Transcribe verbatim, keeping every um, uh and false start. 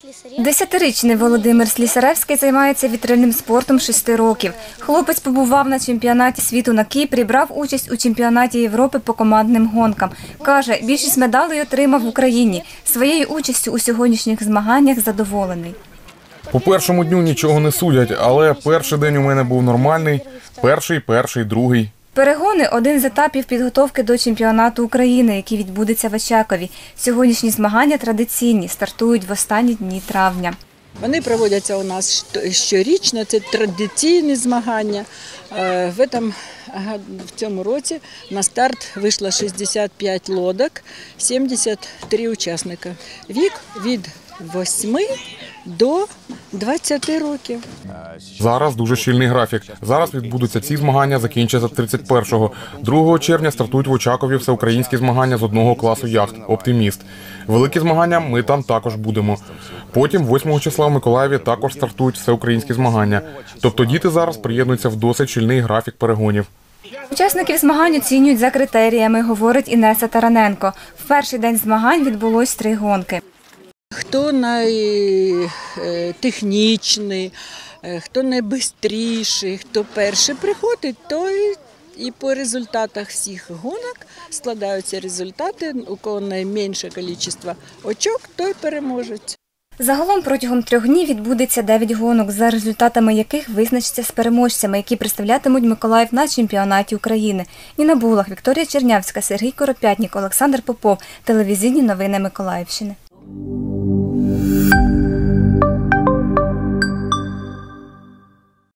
Десятирічний Володимир Слісаревський займається вітрильним спортом шести років. Хлопець побував на чемпіонаті світу на Кіпрі, брав участь у чемпіонаті Європи по командним гонкам. Каже, більшість медалей отримав в Україні. Своєю участю у сьогоднішніх змаганнях задоволений. По першому дню нічого не судять, але перший день у мене був нормальний. Перший, перший, другий. Перегони – один з етапів підготовки до чемпіонату України, який відбудеться в Очакові. Сьогоднішні змагання традиційні, стартують в останні дні травня. Вони проводяться у нас щорічно, це традиційні змагання. В цьому, в цьому році на старт вийшло шістдесят п'ять лодок, сімдесят три учасника. Вік від восьми до двадцяти років. Зараз дуже щільний графік. Зараз відбудуться ці змагання, закінчаться тридцять першого. другого червня стартують в Очакові всеукраїнські змагання з одного класу яхт «Оптиміст». Великі змагання ми там також будемо. Потім восьмого числа в Миколаєві також стартують всеукраїнські змагання. Тобто діти зараз приєднуються в досить щільний графік перегонів. Учасників змагань оцінюють за критеріями, говорить Інеса Тараненко. В перший день змагань відбулось три гонки. Хто найтехнічний, хто найбистріший, хто перший приходить, той і по результатах всіх гонок складаються результати. У кого найменше кількість очок, той переможець. Загалом протягом трьох днів відбудеться дев'ять гонок, за результатами яких визначаться з переможцями, які представлятимуть Миколаїв на чемпіонаті України. Ніна Булах, Вікторія Чернявська, Сергій Коропятнік, Олександр Попов. Телевізійні новини Миколаївщини.